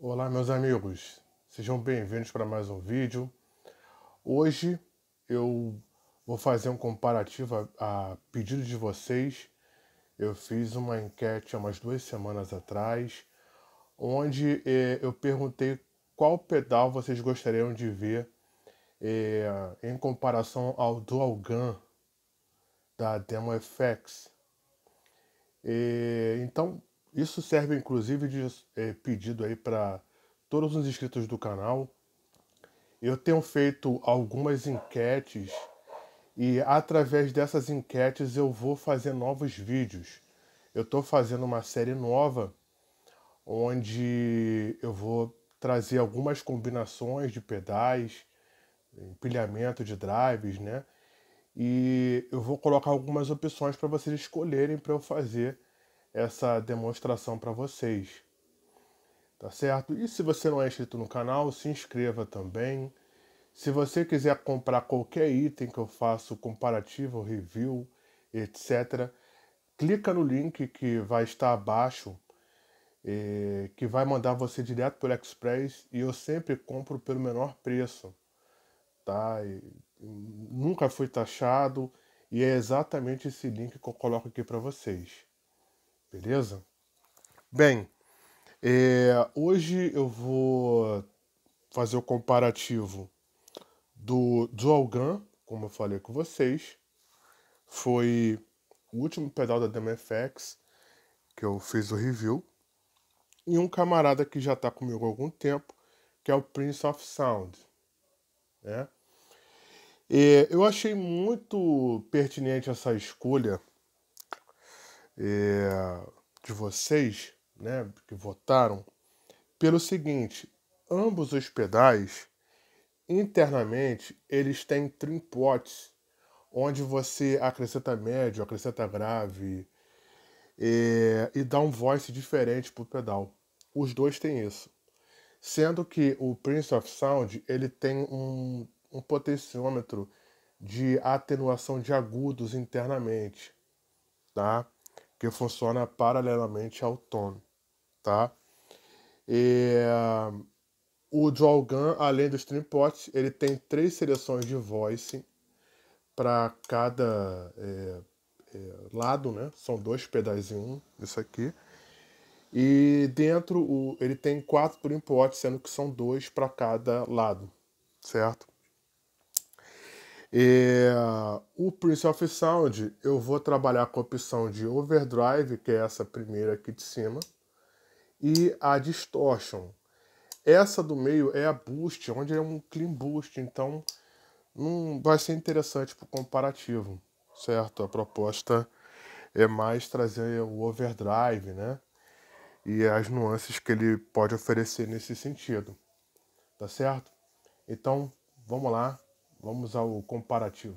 Olá, meus amigos, sejam bem-vindos para mais um vídeo. Hoje eu vou fazer um comparativo a pedido de vocês. Eu fiz uma enquete há umas 2 semanas atrás, onde eu perguntei qual pedal vocês gostariam de ver em comparação ao Dual Gun da Demo FX. Então, isso serve inclusive de pedido aí para todos os inscritos do canal. Eu tenho feito algumas enquetes e através dessas enquetes eu vou fazer novos vídeos. Eu estou fazendo uma série nova onde eu vou trazer algumas combinações de pedais, empilhamento de drives, né? E eu vou colocar algumas opções para vocês escolherem para eu fazer essa demonstração para vocês. Tá certo? E se você não é inscrito no canal, se inscreva também. Se você quiser comprar qualquer item que eu faço comparativo, review, etc., clica no link que vai estar abaixo, que vai mandar você direto pelo Express, e eu sempre compro pelo menor preço, tá? Nunca fui taxado e é exatamente esse link que eu coloco aqui para vocês, beleza? Bem, hoje eu vou fazer o comparativo do Dual Gun, como eu falei com vocês. Foi o último pedal da DMFX que eu fiz o review. E um camarada que já está comigo há algum tempo, que é o Prince of Sound, né? E eu achei muito pertinente essa escolha de vocês, né, que votaram, pelo seguinte: ambos os pedais, internamente, eles têm trim pots, onde você acrescenta médio, acrescenta grave, e dá um voice diferente pro pedal. Os dois têm isso. Sendo que o Prince of Sound ele tem um potenciômetro de atenuação de agudos internamente, tá? Que funciona paralelamente ao tom, tá? E, o Dual Gun, além dos trim pots, ele tem 3 seleções de voice para cada lado, né? São 2 pedais em um, isso aqui. E dentro ele tem 4 por pots, sendo que são 2 para cada lado, certo? O Prince of Sound eu vou trabalhar com a opção de Overdrive, que é essa primeira aqui de cima, e a Distortion. Essa do meio é a Boost, onde é um Clean Boost, então não vai ser interessante para o comparativo, certo? A proposta é mais trazer o Overdrive, né? E as nuances que ele pode oferecer nesse sentido, tá certo? Então, vamos lá, vamos ao comparativo.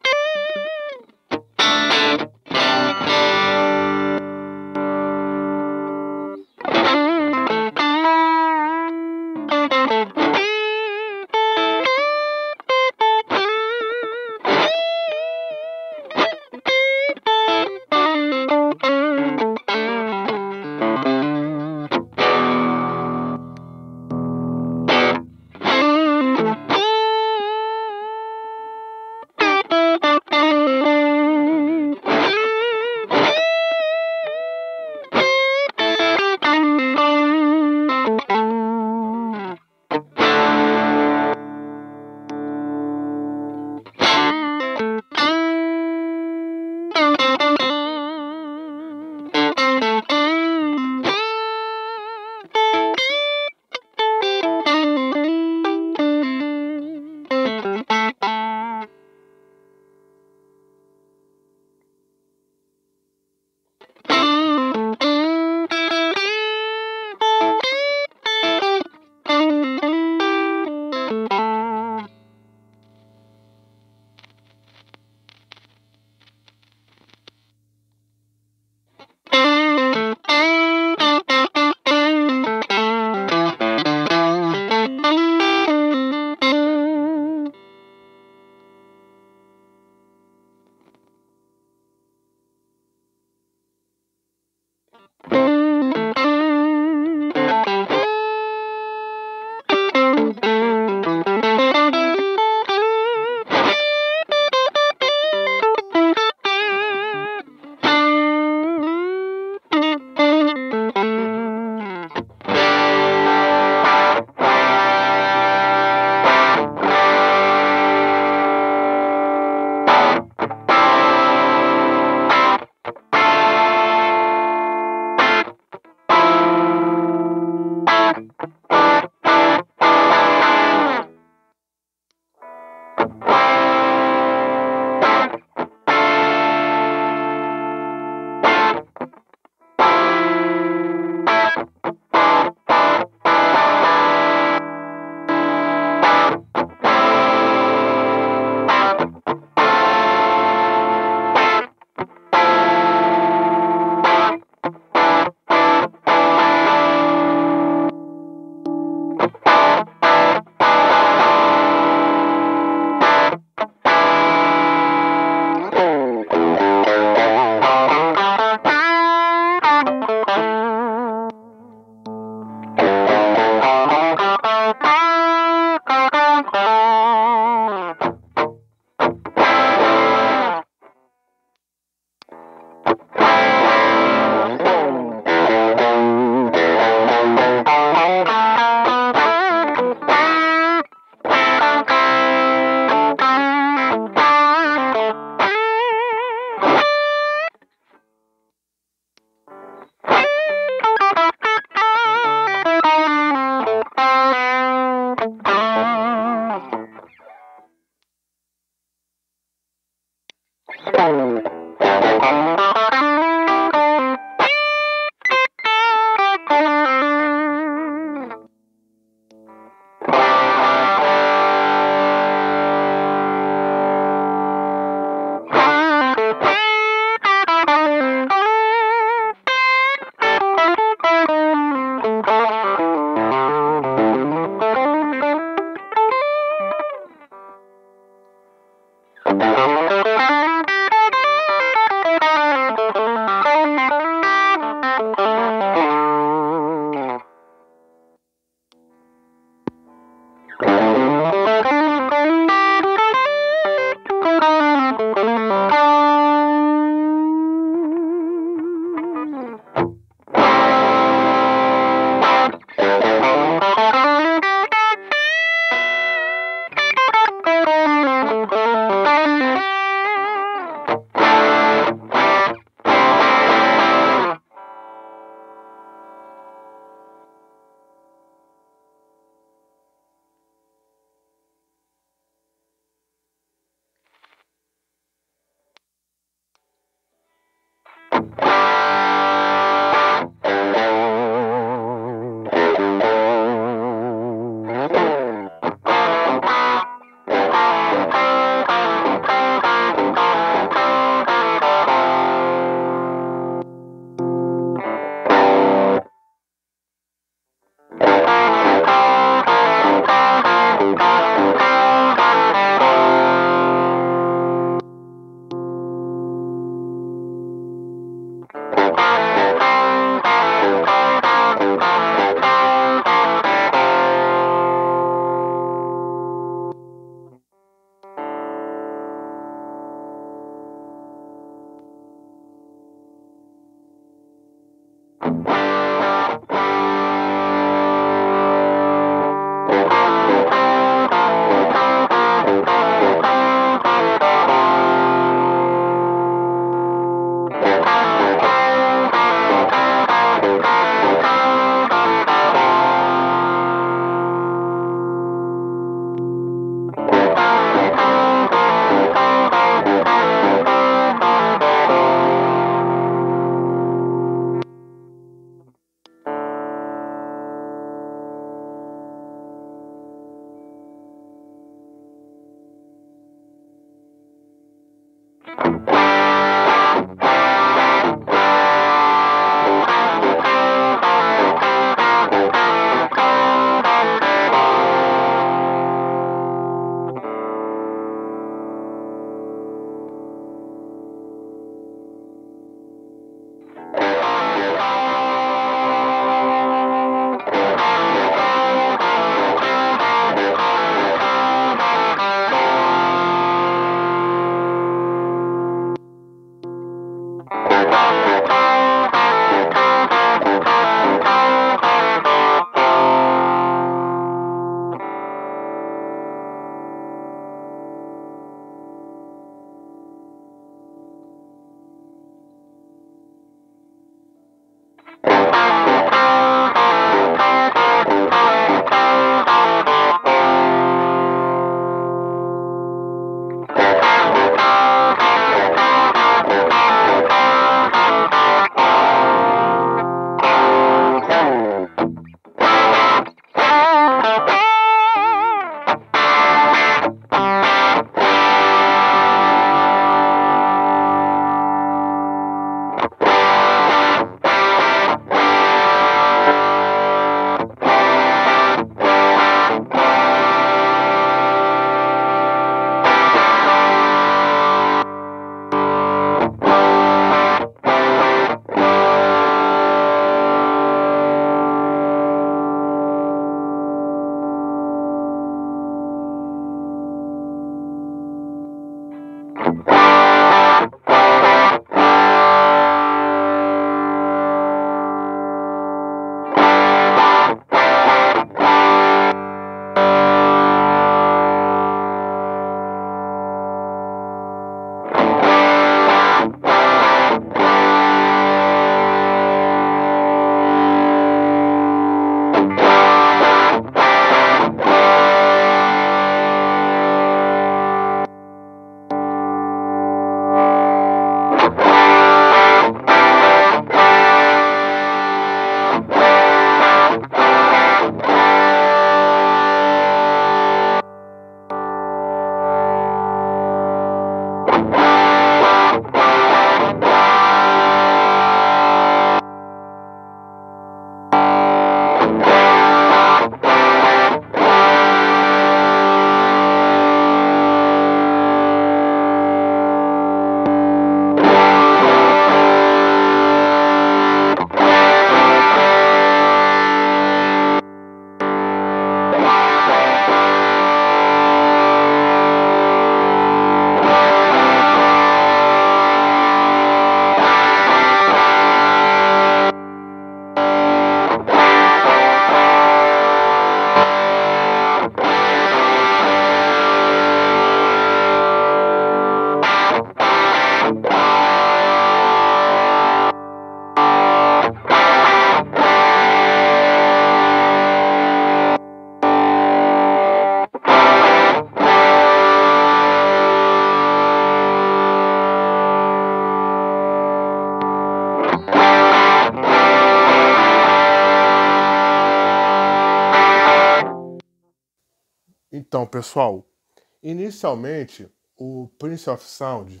Então, pessoal, inicialmente o Prince of Sound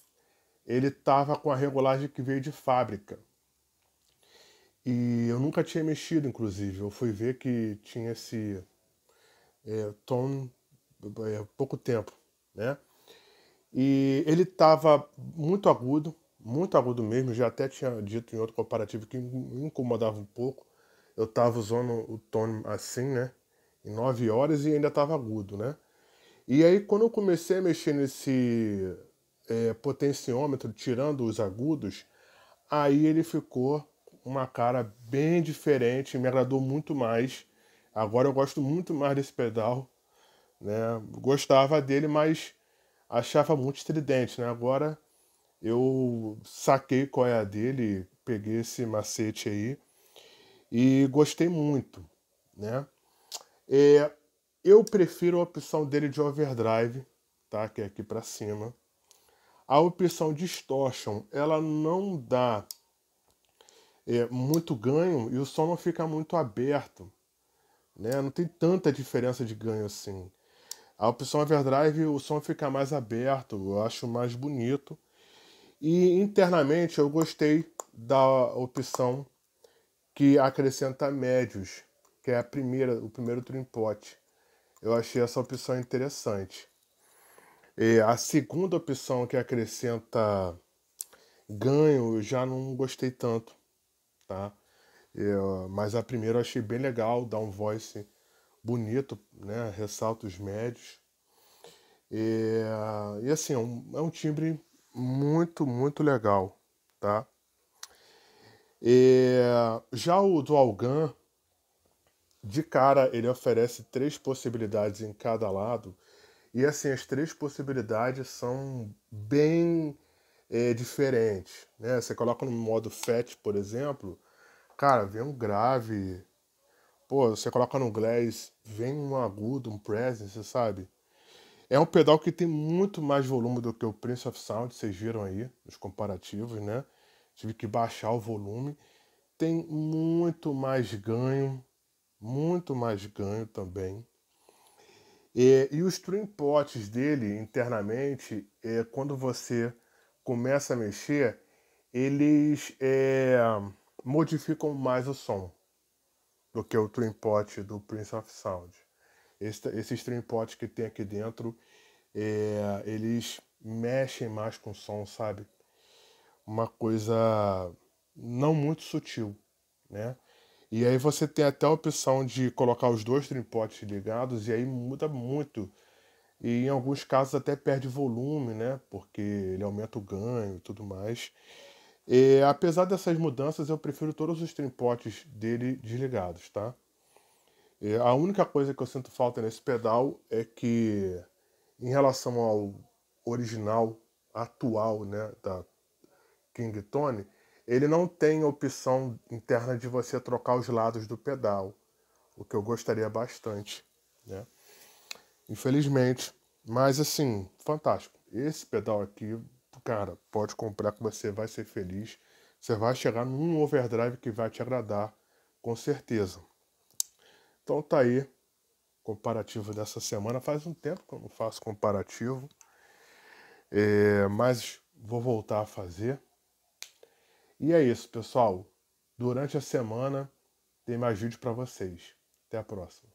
ele tava com a regulagem que veio de fábrica. E eu nunca tinha mexido, inclusive. Eu fui ver que tinha esse tom há pouco tempo, né? E ele tava muito agudo mesmo. Já até tinha dito em outro comparativo que me incomodava um pouco. Eu tava usando o tom assim, né? Em 9 horas e ainda tava agudo, né? E aí, quando eu comecei a mexer nesse potenciômetro, tirando os agudos, aí ele ficou uma cara bem diferente, me agradou muito mais. Agora eu gosto muito mais desse pedal, né? Gostava dele, mas achava muito estridente, né? Agora eu saquei qual é a dele, peguei esse macete aí e gostei muito, né? É, eu prefiro a opção dele de overdrive, tá? Que é aqui para cima. A opção distortion, ela não dá muito ganho e o som não fica muito aberto, né? Não tem tanta diferença de ganho assim. A opção overdrive, o som fica mais aberto, eu acho mais bonito. E internamente eu gostei da opção que acrescenta médios, que é o primeiro trim pot. Eu achei essa opção interessante. E a segunda opção que acrescenta ganho, eu já não gostei tanto, tá? Mas a primeira eu achei bem legal, dá um voice bonito, né? Ressalta os médios. E assim, é um timbre muito legal, tá? E, já o Dualgan, de cara, ele oferece 3 possibilidades em cada lado. E assim, as 3 possibilidades são bem diferentes, né? Você coloca no modo FET, por exemplo, Cara, vem um grave. Pô, você coloca no glass, vem um agudo, um presence, sabe? É um pedal que tem muito mais volume do que o Prince of Sound, vocês viram aí, nos comparativos, né? Tive que baixar o volume. Tem muito mais ganho também. E os trim pots dele internamente, quando você começa a mexer, eles modificam mais o som do que o trim pot do Prince of Sound. Esses trim pots que tem aqui dentro, eles mexem mais com o som, sabe? Uma coisa não muito sutil, né? E aí você tem até a opção de colocar os dois trimpotes ligados e aí muda muito. E em alguns casos até perde volume, né? Porque ele aumenta o ganho e tudo mais. E, apesar dessas mudanças, eu prefiro todos os trimpotes dele desligados, tá? E a única coisa que eu sinto falta nesse pedal é que, em relação ao original atual, né, da King Tone, ele não tem opção interna de você trocar os lados do pedal, o que eu gostaria bastante, né? Infelizmente. Mas assim, fantástico. Esse pedal aqui, cara, pode comprar que você vai ser feliz. Você vai chegar num overdrive que vai te agradar, com certeza. Então tá aí, comparativo dessa semana. Faz um tempo que eu não faço comparativo, mas vou voltar a fazer. E é isso, pessoal. Durante a semana tem mais vídeo para vocês. Até a próxima.